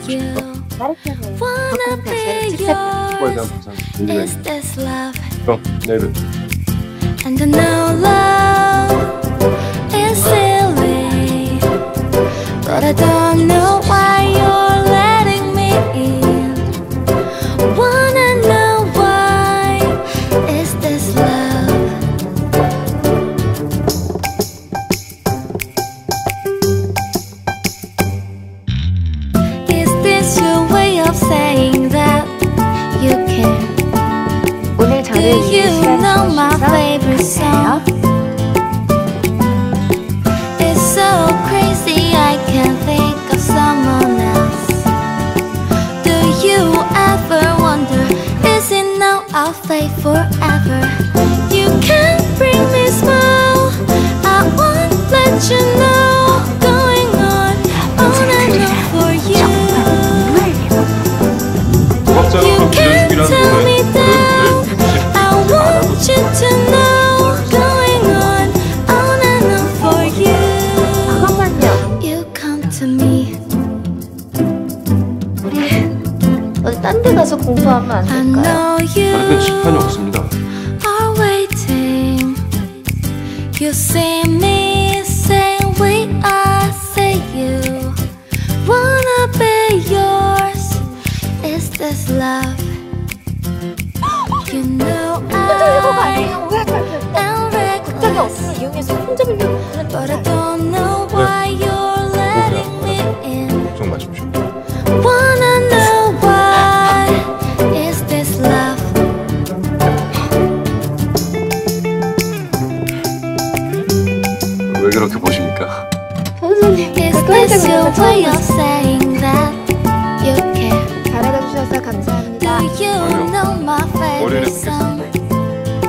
싶다. wanna be yours. Is this love? 내일은 And I know love is silly, but I don't know why you're letting me in. Wanna know why is this love? Is this your way of saying that you care? 오늘 Do 저를 you 위해 know my 시간 favorite 주셔서 song? It's so crazy I can't think of someone else. Do you ever wonder, is it now I'll fade forever? You can't bring me smile, I won't let you know. Going on and on for you. You can't tell me down, I want you to know. Going on and on for you. 잠깐만요. You come to me. 우리 어디 딴 데 가서 공부하면 안 I 될까요? know 다른 you 칠판이 없습니다. are waiting. You see me say wait, I say you wanna be yours. Is this love? You know I am 갑자기 reckless, 없으면 이용해서 손잡으려고 그런 but I don't know why you're letting me in. 걱정 마십시오. Wanna know why is this love? 왜 그렇게 보십니까? 선생님, Is this your way of saying that you care? 잘해다 주셔서 Do 감사합니다. you know my 월요일에 favorite song? 뵙겠습니다.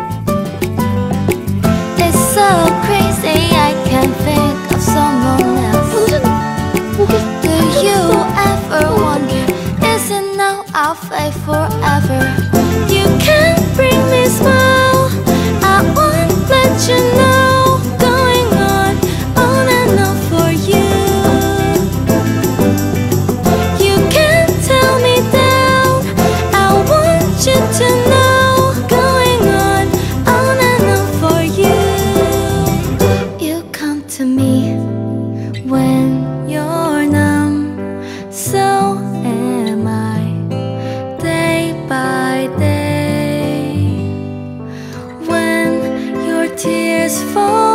It's so crazy I can't think of someone else. Do you ever wonder, is it now I'll fade forever? You can't bring me smile, I won't let you know. Going on and on for you. You can't tell me down, I want you to know. Going on and on for you. You come to me when you're numb, so am I, day by day. When your tears fall